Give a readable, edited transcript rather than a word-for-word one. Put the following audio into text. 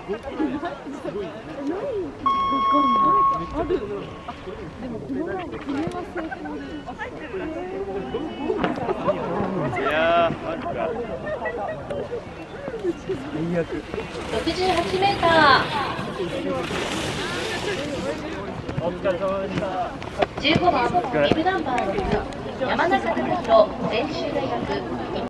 68メーター。 お疲れ様でした。 15番ビブナンバー6山中貴弘専修大学。